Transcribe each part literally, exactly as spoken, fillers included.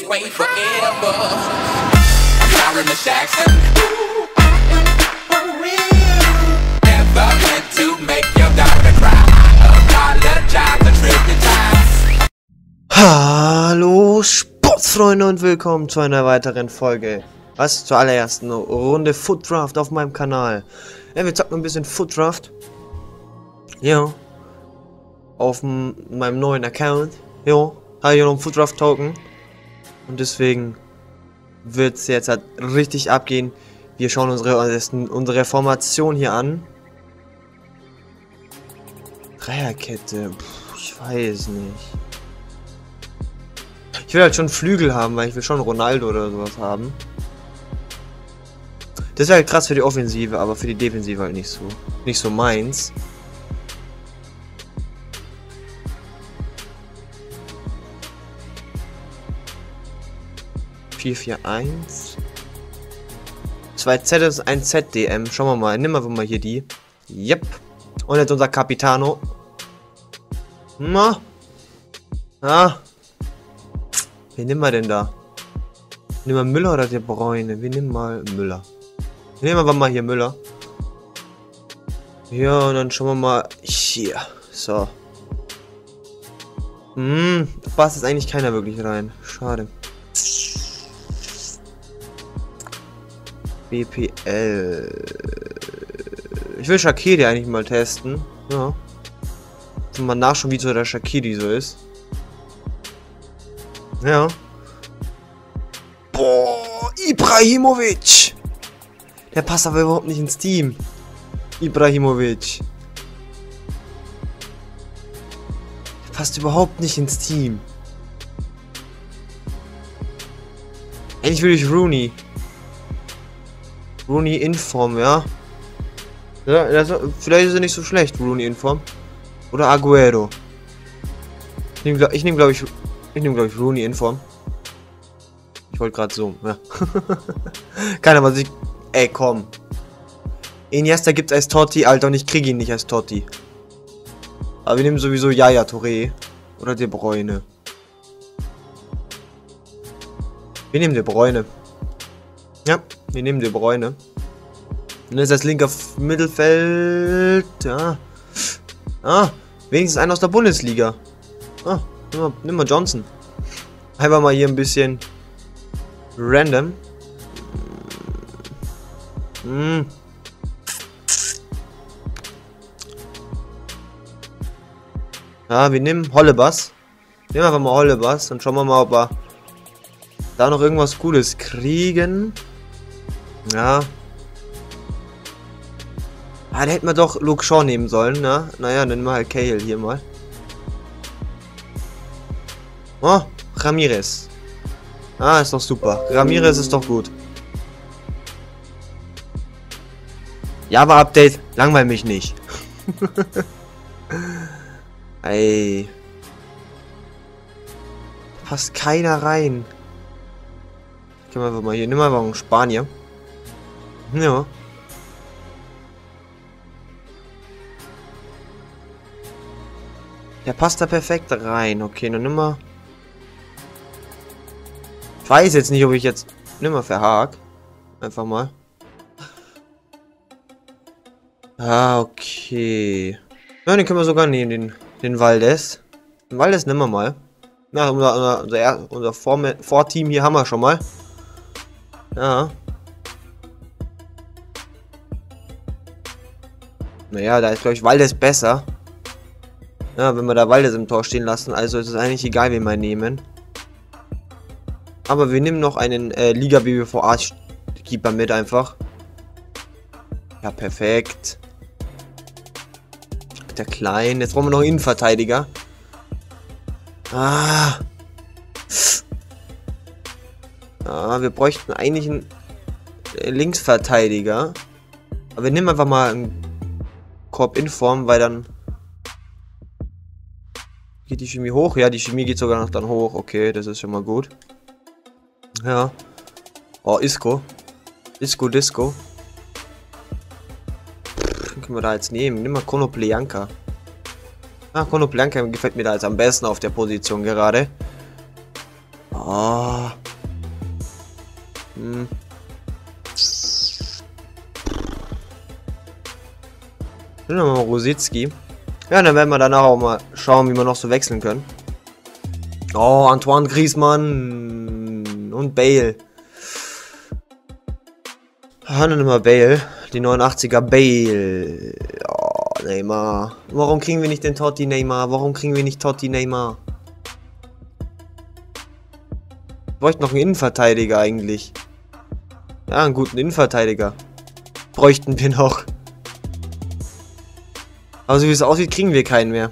wait forever. I'm sorry, Miss Jackson. Ooh, I am for real. Never meant to make your daughter cry. Apologize a trillion times. Hallo Sportsfreunde und willkommen zu einer weiteren Folge. Was? Zur allerersten Runde Foot Draft auf meinem Kanal. Ja, wir zocken ein bisschen Foot Draft. Ja. Auf meinem neuen Account. Ja. Habe ich noch einen Foot Draft Token. Und deswegen wird es jetzt halt richtig abgehen. Wir schauen unsere, unsere Formation hier an. Dreierkette. Puh, ich weiß nicht. Ich will halt schon Flügel haben, weil ich will schon Ronaldo oder sowas haben. Das wäre halt krass für die Offensive, aber für die Defensive halt nicht so. Nicht so meins. vier vier eins. zwei Z ist ein Z D M. Schauen wir mal. Nehmen wir mal hier die. Yep. Und jetzt unser Capitano. Na. Ah. Wen nehmen wir denn da? Nehmen wir Müller oder De Bruyne? Wir nehmen mal Müller. Wir nehmen aber mal hier Müller. Ja, und dann schauen wir mal hier. So. Hm, da passt jetzt eigentlich keiner wirklich rein. Schade. B P L. Ich will Shaqiri eigentlich mal testen. Ja. Mal nachschauen, wie so der Shaqiri so ist. Ja. Boah, Ibrahimovic. Der passt aber überhaupt nicht ins Team. Ibrahimovic. Der passt überhaupt nicht ins Team. Eigentlich will ich Rooney. Rooney in Form, ja. Ja, das, vielleicht ist er nicht so schlecht, Rooney in Form. Oder Aguero. Ich nehme, ich nehm, glaube ich, ich nehme, glaube ich, Rooney in Form. Ich wollte gerade so, ja. Keiner, was ich... Ey, komm. Iniesta gibt's als Totti, Alter, und ich kriege ihn nicht als Totti. Aber wir nehmen sowieso Yaya Touré. Oder De Bruyne. Wir nehmen De Bruyne. Ja, wir nehmen De Bruyne. Und dann ist das linker Mittelfeld. Ja. Ah, wenigstens einer aus der Bundesliga. Ah, nimm mal, nimm mal Johnson. Einfach mal hier ein bisschen random. Hm. Ja, wir nehmen Holebas. Nehmen einfach mal Holebas und schauen wir mal, ob wir da noch irgendwas Cooles kriegen. Ja. Ah, da hätten wir doch Luke Shaw nehmen sollen, ne? Naja, dann nehmen wir halt Cahill hier mal. Oh, Ramirez. Ah, ist doch super. Ramirez ist doch gut. Java-Update, langweil mich nicht. Ey. Da passt keiner rein. Können wir einfach mal hier. Nimm mal einen Spanier. Ja. Der passt da perfekt rein. Okay, dann nimm mal. Ich weiß jetzt nicht, ob ich jetzt. Nimm mal Verhaag. Einfach mal. Ah, okay. Ja, den können wir sogar nehmen, den, den Valdes. Den Valdes nehmen wir mal. Ja, unser, unser, unser Vorteam hier haben wir schon mal. Ja. Naja, da ist, glaube ich, Valdes besser. Ja, wenn wir da Valdes im Tor stehen lassen, also ist es eigentlich egal, wen wir nehmen. Aber wir nehmen noch einen äh, Liga B B V A-Keeper mit einfach. Ja, perfekt. Der Klein. Jetzt brauchen wir noch einen Innenverteidiger. Ah. Ah, wir bräuchten eigentlich einen Linksverteidiger. Aber wir nehmen einfach mal einen Korb in Form, weil dann geht die Chemie hoch. Ja, die Chemie geht sogar noch dann hoch. Okay, das ist schon mal gut. Ja. Oh, Isco. Isco Disco. Den können wir da jetzt nehmen. Nimm mal Konoplyanka. Ah, Konoplyanka gefällt mir da jetzt am besten auf der Position gerade. Oh. Nehmen wir mal Rositzky. Ja, dann werden wir danach auch mal schauen, wie wir noch so wechseln können. Oh, Antoine Griezmann und Bale. Ah, dann nehmen wir Bale. Die neunundachtziger Bale. Oh, Neymar. Warum kriegen wir nicht den Totti Neymar? Warum kriegen wir nicht Totti Neymar? Ich bräuchte noch einen Innenverteidiger eigentlich. Ja, einen guten Innenverteidiger. Bräuchten wir noch. Aber so wie es aussieht, kriegen wir keinen mehr.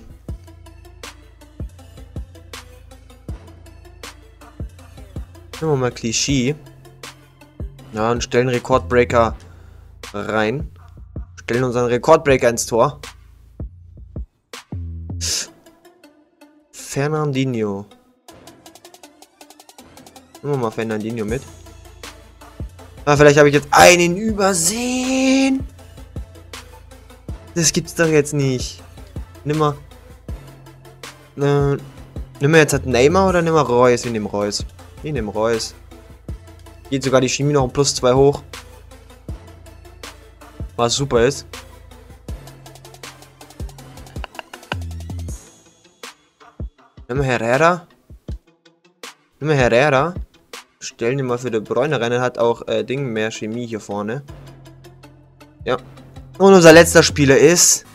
Nehmen wir mal Klischee. Ja, und stellen Rekordbreaker rein. Stellen unseren Rekordbreaker ins Tor. Fernandinho. Nehmen wir mal Fernandinho mit. Ah, vielleicht habe ich jetzt einen übersehen. Das gibt's doch jetzt nicht. Nimm mal. Äh, nimm mal jetzt halt Neymar oder nimm mal Reus? Ich nehme Reus. Ich nehme Reus. Geht sogar die Chemie noch um plus zwei hoch. Was super ist. Nimm mal Herrera. Nimm mal Herrera. Stellen ihn mal für die Bräune rein. Er hat auch äh, Ding mehr Chemie hier vorne. Ja. Und unser letzter Spieler ist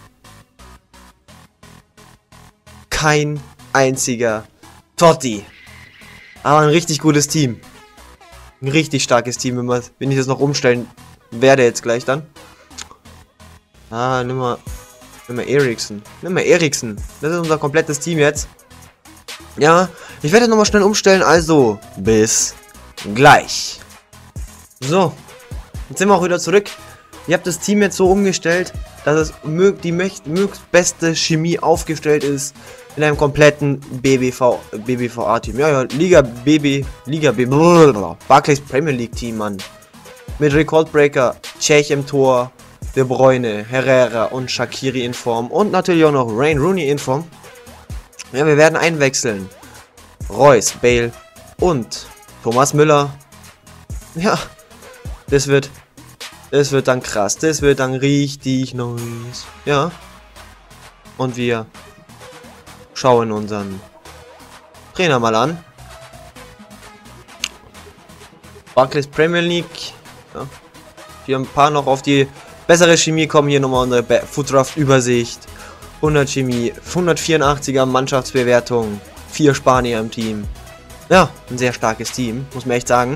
kein einziger Totti. Aber ein richtig gutes Team. Ein richtig starkes Team, wenn, wir, wenn ich das noch umstellen werde jetzt gleich dann. Ah, nimm mal, nimm mal Eriksen. Nimm mal Eriksen. Das ist unser komplettes Team jetzt. Ja, ich werde nochmal schnell umstellen, also bis gleich. So, jetzt sind wir auch wieder zurück. Ihr habt das Team jetzt so umgestellt, dass es die möglichst beste Chemie aufgestellt ist in einem kompletten B B V B B V A-Team. Ja, ja, Liga B B, Liga B B, Barclays Premier League Team, Mann. Mit Rekordbreaker, Cech im Tor, De Bruyne, Herrera und Shaqiri in Form und natürlich auch noch Wayne Rooney in Form. Ja, wir werden einwechseln. Reus, Bale und Thomas Müller. Ja, das wird Das wird dann krass. Das wird dann richtig nice. Ja. Und wir schauen unseren Trainer mal an. Barclays Premier League. Ja. Hier ein paar noch auf die bessere Chemie kommen. Hier nochmal unsere Footdraft Übersicht. hundert Chemie. hundertvierundachtziger Mannschaftsbewertung. Vier Spanier im Team. Ja, ein sehr starkes Team. Muss man echt sagen.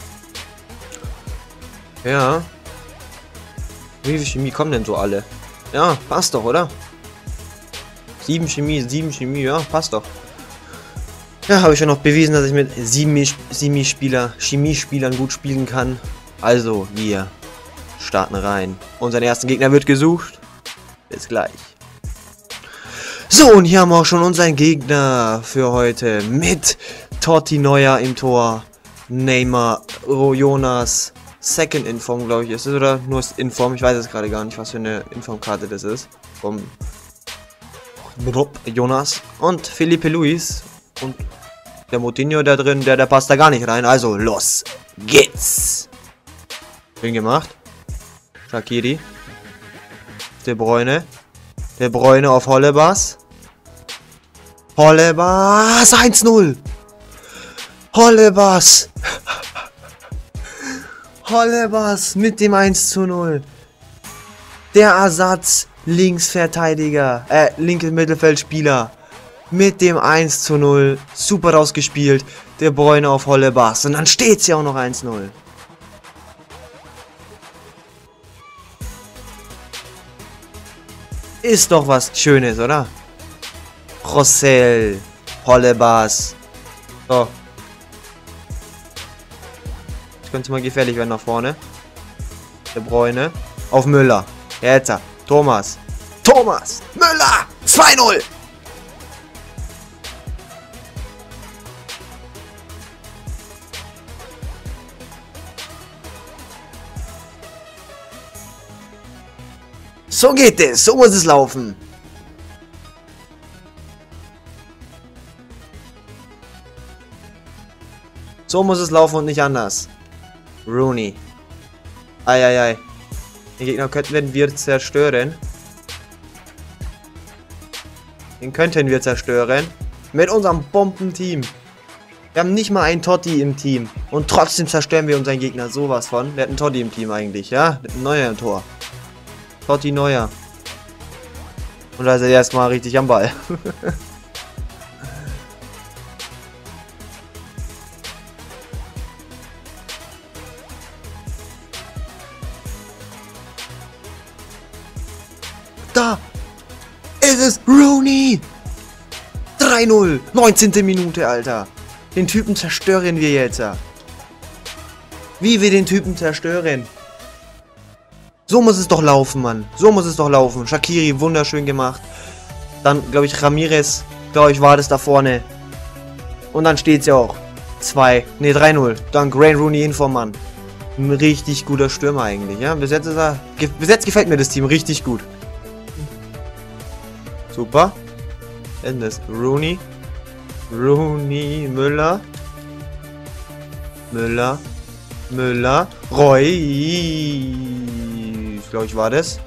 Ja. Wie viel Chemie kommen denn so alle? Ja, passt doch, oder? Sieben Chemie, sieben Chemie, ja, passt doch. Ja, habe ich schon noch bewiesen, dass ich mit sieben Chemie-Spieler, Chemiespielern gut spielen kann. Also, wir starten rein. Unseren ersten Gegner wird gesucht. Bis gleich. So, und hier haben wir auch schon unseren Gegner für heute. Mit Totti Neuer im Tor. Neymar, Jonas. Second Inform, glaube ich, ist es, oder nur Inform? Ich weiß es gerade gar nicht, was für eine Informkarte das ist. Vom Jonas und Felipe Luis und der Moutinho da drin, der, der passt da gar nicht rein. Also, los geht's! Schön gemacht. Shaqiri. De Bruyne. De Bruyne auf Hollebas. Hollebas eins null! Hollebas! Hollebas mit dem eins zu null. Der Ersatz Linksverteidiger, äh, linke Mittelfeldspieler mit dem eins zu null. Super rausgespielt. Der Bruyne auf Hollebas. Und dann steht es ja auch noch eins null. Ist doch was Schönes, oder? Rossell, Hollebas. So. Könnte mal gefährlich werden nach vorne. Der Bruyne. Auf Müller. Jetzt. Thomas. Thomas. Müller. zwei null. So geht es. So muss es laufen. So muss es laufen und nicht anders. Rooney. Eieiei. Die Gegner könnten wir zerstören. Den könnten wir zerstören. Mit unserem Bombenteam. Wir haben nicht mal einen Totti im Team. Und trotzdem zerstören wir unseren Gegner sowas von. Der hat einen Totti im Team eigentlich, ja? Ein Neuer im Tor. Totti Neuer. Und da ist er erstmal richtig am Ball. Da ist es Rooney. drei null. neunzehnte Minute, Alter. Den Typen zerstören wir jetzt. Wie wir den Typen zerstören. So muss es doch laufen, Mann. So muss es doch laufen. Shaqiri, wunderschön gemacht. Dann, glaube ich, Ramirez, glaube ich, war das da vorne. Und dann steht es ja auch. zwei, ne, drei null. Dank Wayne Rooney Informann. Ein richtig guter Stürmer eigentlich, ja. Bis jetzt ist er, bis jetzt gefällt mir das Team richtig gut. Super. Dann ist Rooney. Rooney, Müller. Müller. Müller. Reus. Glaube ich, war das.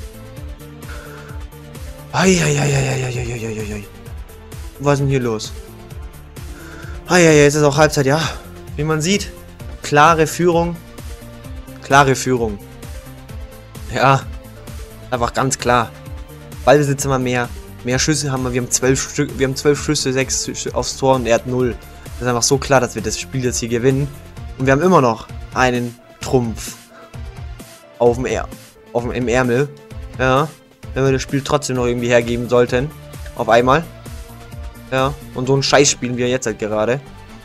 Eieieiei. Was ist denn hier los? Eieiei, jetzt ist auch Halbzeit, ja. Wie man sieht, klare Führung. Klare Führung. Ja. Einfach ganz klar. Ballbesitz immer mehr. Mehr Schüsse haben wir. Wir haben zwölf Stück. Wir haben zwölf Schüsse, sechs aufs Tor und er hat null. Das ist einfach so klar, dass wir das Spiel jetzt hier gewinnen. Und wir haben immer noch einen Trumpf auf dem er auf dem im Ärmel. Ja. Wenn wir das Spiel trotzdem noch irgendwie hergeben sollten. Auf einmal. Ja. Und so einen Scheiß spielen wir jetzt halt gerade.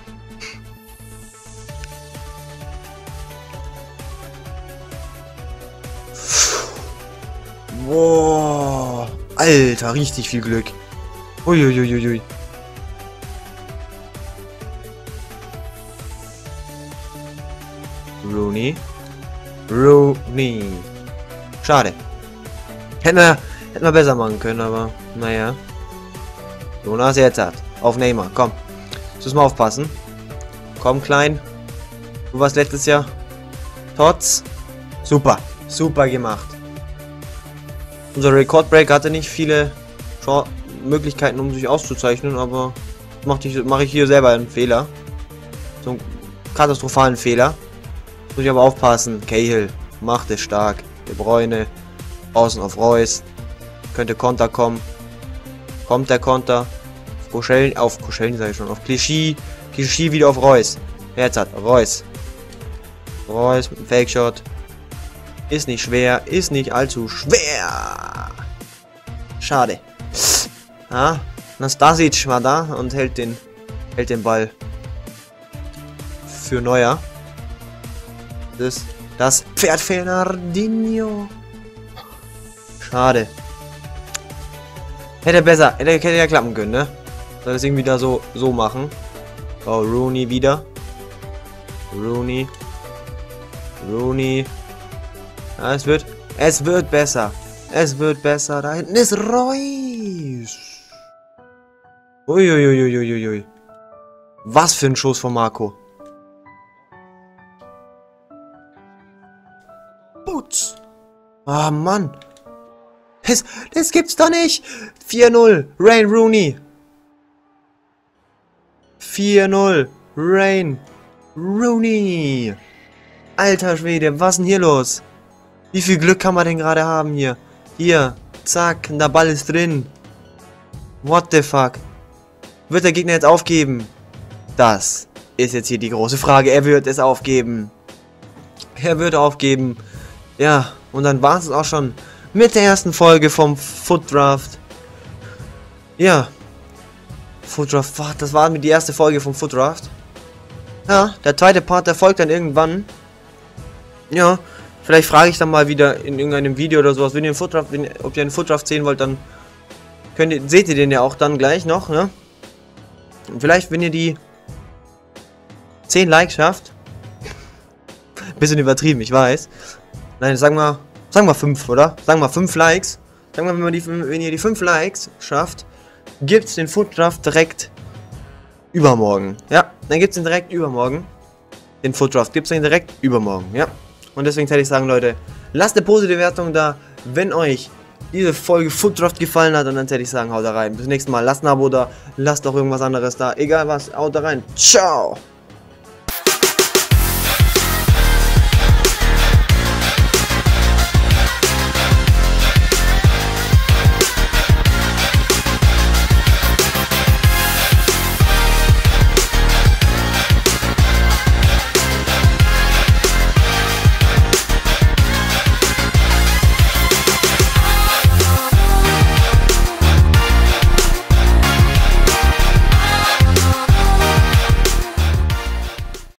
Boah. Alter, richtig viel Glück. Uiuiuiui. Rooney. Rooney. Schade. Hätten wir, hätten wir besser machen können, aber naja. Jonas jetzt hat. Auf Neymar, komm. Jetzt müssen wir aufpassen. Komm, Klein. Du warst letztes Jahr. Tots. Super. Super gemacht. Unser Rekordbreak hatte nicht viele Möglichkeiten, um sich auszuzeichnen, aber mache ich, mach ich hier selber einen Fehler. So einen katastrophalen Fehler. Muss ich aber aufpassen. Cahill macht es stark. De Bruyne. Außen auf Reus. Könnte Konter kommen. Kommt der Konter. Auf Koscielny, auf Koscielny sage ich schon. Auf Clichy. Clichy wieder auf Reus. Jetzt hat Reus. Reus mit dem Fake-Shot. Ist nicht schwer. Ist nicht allzu schwer. Schade. Ja, Nastasic war da und hält den, hält den Ball für Neuer. Das, das Pferd Fernandinho. Schade. Hätte besser, hätte, hätte ja klappen können, ne? Soll das irgendwie da so, so machen. Oh, Rooney wieder. Rooney. Rooney. Ja, es wird, es wird besser. Es wird besser. Da hinten ist Reus. Uiuiuiuiui. Was für ein Schuss von Marco. Putz. Ah, Mann. Das, das gibt's doch nicht. vier null. Wayne Rooney. vier null. Wayne Rooney. Alter Schwede, was ist denn hier los? Wie viel Glück kann man denn gerade haben hier? Hier. Zack. Der Ball ist drin. What the fuck? Wird der Gegner jetzt aufgeben? Das ist jetzt hier die große Frage. Er wird es aufgeben. Er wird aufgeben. Ja, und dann war es auch schon mit der ersten Folge vom Foot Draft. Ja. Foot Draft, das war die erste Folge vom Foot Draft. Ja, der zweite Part, der folgt dann irgendwann. Ja, vielleicht frage ich dann mal wieder in irgendeinem Video oder sowas, wenn ihr einen Foot Draft, wenn, ob ihr einen Foot Draft sehen wollt, dann könnt ihr, seht ihr den ja auch dann gleich noch, ne? Und vielleicht, wenn ihr die zehn Likes schafft. Bisschen übertrieben, ich weiß. Nein, sagen wir, sagen wir fünf, oder? Sagen wir fünf Likes. Sagen wir, wenn, wir die, wenn ihr die fünf Likes schafft, gibt's den Foot Draft direkt übermorgen. Ja, dann gibt's den direkt übermorgen. Den Foot Draft gibt's den direkt übermorgen, ja. Und deswegen hätte ich sagen, Leute, lasst eine positive Wertung da, wenn euch diese Folge Foot Draft gefallen hat. Und dann hätte ich sagen, haut da rein. Bis zum nächsten Mal. Lasst ein Abo da. Lasst auch irgendwas anderes da. Egal was. Haut da rein. Ciao.